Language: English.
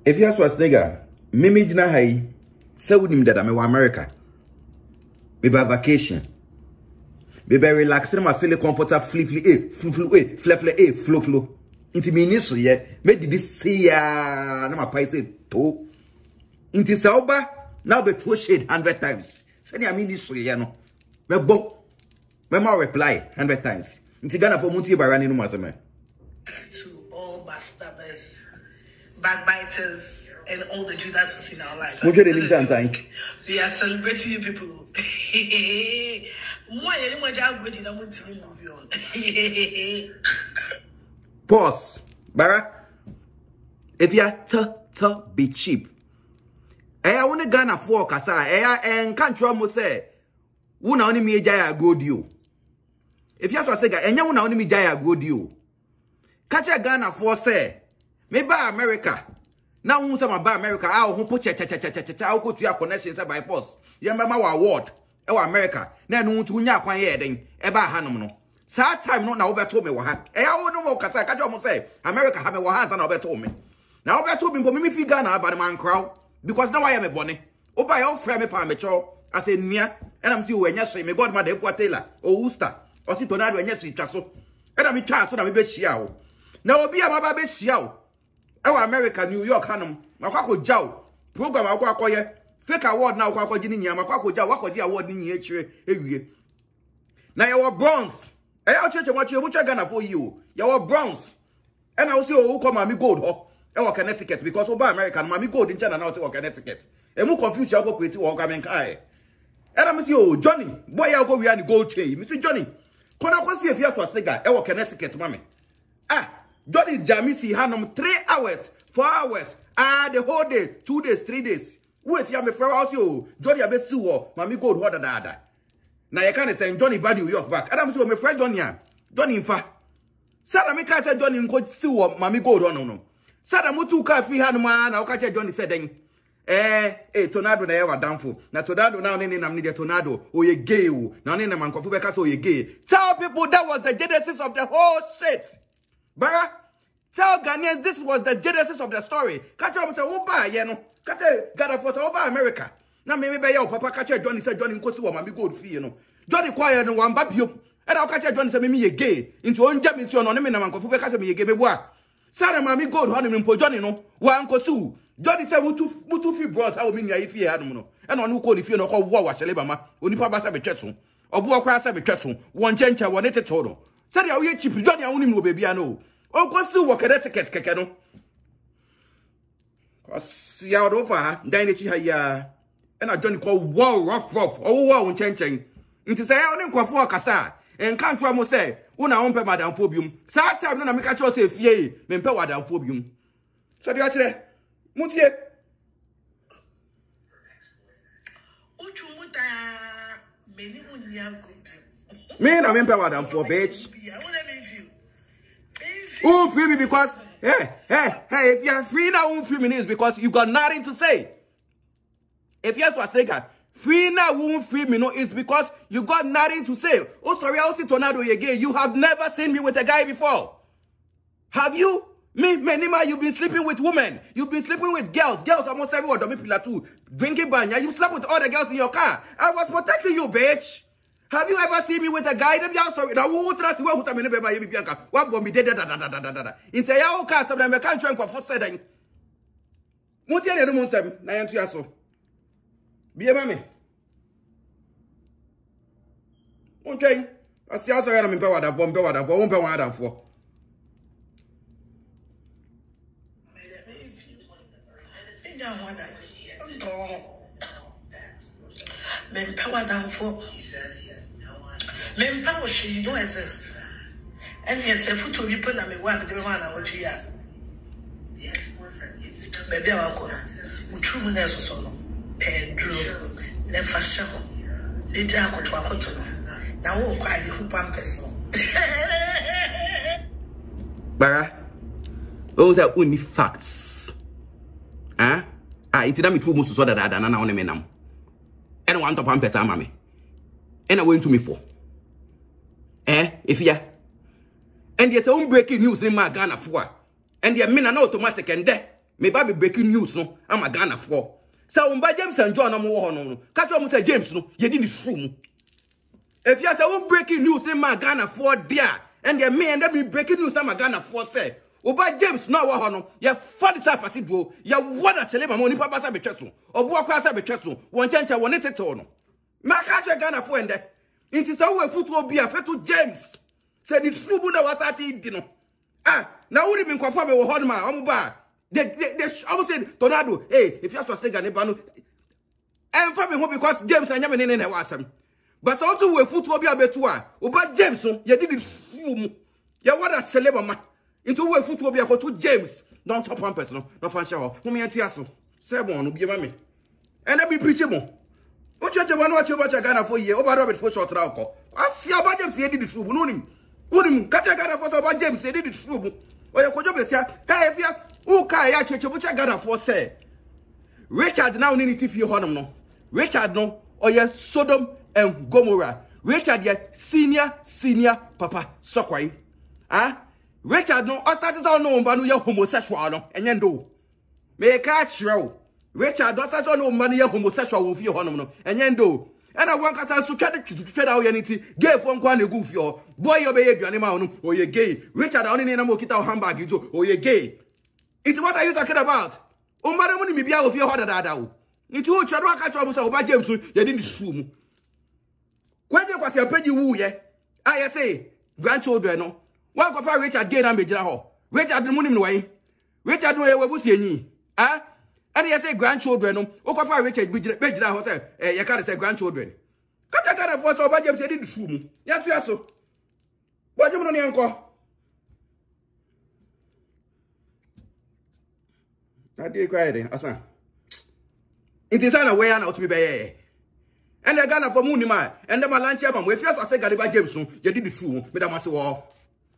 If you schwarenegger, Mimi Jina Hai, say with him that I'm in America. Maybe a vacation. Maybe relax, I'm feeling comfortable, flow. Into me initially, yeah. Maybe this see ya, no my price to. Into Sauba, now be two shade 100 times. Say I mean this way, you know. Me reply 100 times. Into Ghana for Munti Barani no Massame. To all backstabbers, backbiters, and all the Judas in our life. We are celebrating you people. Pause. Bara. If you are be cheap. I want to Ghana for Kasa. And can't you say, "Una only me jaya go deal." If you are saying, "And you una only me jaya go deal." Catch a Ghana for say, "Me buy America." Now we want buy America. I'll put I'll go to your connections by force. You remember my award? America. Now no to nya kwan ye den. Eba hanom no. Sa time no na obeto me wo ha. I no mo kasa catch almost say America have me wo hands na obeto me. Now obeto me me fi Ghana ba man crowd because now I am a bonny. Oba your friend me pa me cho as a nia and I'm see we nya so me God ma de kwa tailor owusu or si Tonardo nya so twaso. And I'm twa so na me be hia wo. Na obi amaba be hia wo. America, New York, Hanum, Makako Jow, program Aquacoye, fake award now, Quaco Ginia, Makako Jow, Wako award in here. Now you are bronze. I church what you gonna for you. You are bronze. And I'll see who come Mammy Gold or Connecticut because over American Mammy Gold in China now to Connecticut. And more confused you go with you or coming high. And I'm see Johnny, boy, I'll go behind the gold chain. Mr. Johnny, could I see if you have schwarenegger or Connecticut, mammy? Johnny Jamisi Hanum 3 hours, 4 hours, the whole day, 2 days, 3 days. Wait, you have a fair house, you Johnny Abesu, Mammy Gold, what da. Now you can't say Johnny bad New York back. Adam so my friend Johnny in fact. Sada me catch Johnny in coach Sue, Mammy Gold on no. Sada Mutu Kafi Hanuman, I'll catch Johnny said then. Tonardo na ever downfall. Na Tonardo now nene na mnide Tonardo. Oh ye gay. Now nene man kofu beka so ye gay. Tell people that was the genesis of the whole shit. Bara, tell Ghanaians this was the genesis of the story. Catch up and say, oh, bye, you know. Catch got for over America. Now, maybe by your papa catch Johnny said, Johnny, go to a good fee, you know. Johnny quiet and one baby. And I'll catch Johnny said, me a gay. Into one jab into an ornament and Kofi Beka me a gay boy. Sarah, mammy, go to him for Johnny, no. One Kosu. Johnny said, what two feet bros, I will mean if he had no. And on who call if you know how war Celebama, only Papa Sabe Chesson, or Boa Sabe Chesson, one chencha, one at a total. Say how you cheap Johnny, I only know baby, I know. Oh, Kosu, what Connecticut, Kekano. See out over, Danichi Haya, and I don't call wow, rough, oh, wow, and changing. Into say, I don't call for Cassa, and can't try to say, Una umpe madam phobium. Sa time no na make a cho say fie, me mpe madam phobium. So do actually, mutie. Me na me mpe madam for bitch. Free me because hey, if you are free now, free me is because you got nothing to say. If you are schwarenegger, free now, won't free me no, it's because you got nothing to say. Oh, sorry, I'll see Tonardo again. You have never seen me with a guy before. Have you? Me, Menima, you've been sleeping with women. You've been sleeping with girls. Girls almost everyone, too. Drinking banya. You slept with all the girls in your car. I was protecting you, bitch. Have you ever seen me with a guy? Sorry, now who trust you? Who tell me never you Bianca? What will be dead? In say your car, some of them can't drink for setting. Mutia no munsem, na yantu yaso. Be mammy. Okay. I see also I'm empowered of one power of 1.4. Men power down for men power she don't exist. And yes, a foot to be put on me one of the one I want to hear. Maybe I'll go. True nurse or so. Pedro, never show. They don't go to a hotel. Now, won't cry who pampers. Bara, those are only facts. It's not me too much so that I don't know them. And I want to pampers, mammy. And I went to me for. If ya. And there's some breaking news in my Ghana for. And the men are automatic and there. me ba be breaking news no ama Ghana for say umba James and John am wo ho no catch am say James no ye di ni true mu if you say we breaking news in ma Ghana for there and the me and them breaking news am Ghana for say Oba James no wa ho no ye fa this afasi duo ye wada selema mo ni papa sa betweso obo akwa sa betweso won chencha won tete no ma catch Ghana for ende inti say we afutuo bi afeto James say the true bu na wasati di no now would be confirmed with Hodma, Omuba. They almost said, Tonardo, hey, if you're so sick and Ebano, and for me, because James and Yaman in Awesome. But also, we foot will be a betua. Oba James, you did it. You want a celeb into where foot will be a to James. Don't top one person, no fan shower. Whom you tiasso. Seven will be a mammy. And I be preachable. What you want what you watch a Ghana for you, over Robert for short alcohol. I see about James, he did it through. Unim kacha Ghana for about James, he did it through. Or you could just say, hey, if you who can church, which I got for say. Richard now need to feel honor no. Richard no, or your Sodom and Gomorrah. Richard, your senior papa, Sokwai. Richard no, or that is all known, but you're homosexual, no, and you do. May catch you. Richard, not that all no money, you're homosexual with your honor, no, and you do. And I want to try to out anything. Gay from Kwane goof your boy, your baby, animal, or you're gay. Richard, only need a mokita hamburg, or you're gay. It's what are you talking about? Oh, madam, when you be out of your heart at that. It's all Chadwa catch about James, you didn't assume. When you was your penny woo, yeah? I say, grandchildren, no. One of our Richard Gay and Major. Richard the money way. Richard, where was ye? And he say grandchildren, no. Okofa Richard Major Hotel, you can't say grandchildren. Cut a kind of force over James didn't assume. Yes, so. What you know, uncle? I did cry, Asem. It is an way out to be bare. And the Ghana for Moonima, and the Malancha, if you have to say Gariba James, you did the true, Madame Assu.